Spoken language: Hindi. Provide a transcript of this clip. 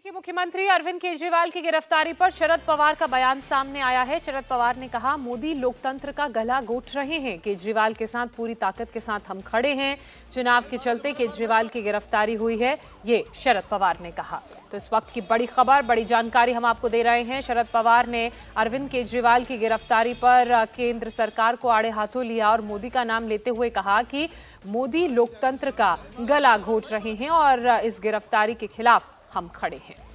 के मुख्यमंत्री अरविंद केजरीवाल की गिरफ्तारी पर शरद पवार का बयान सामने आया है। शरद पवार ने कहा, मोदी लोकतंत्र का गला घोट रहे हैं। केजरीवाल के साथ पूरी ताकत के साथ हम खड़े हैं। चुनाव के चलते केजरीवाल की गिरफ्तारी हुई है, ये शरद पवार ने कहा। तो इस वक्त की बड़ी खबर, बड़ी जानकारी हम आपको दे रहे हैं। शरद पवार ने अरविंद केजरीवाल की गिरफ्तारी पर केंद्र सरकार को आड़े हाथों लिया और मोदी का नाम लेते हुए कहा कि मोदी लोकतंत्र का गला घोट रहे हैं और इस गिरफ्तारी के खिलाफ हम खड़े हैं।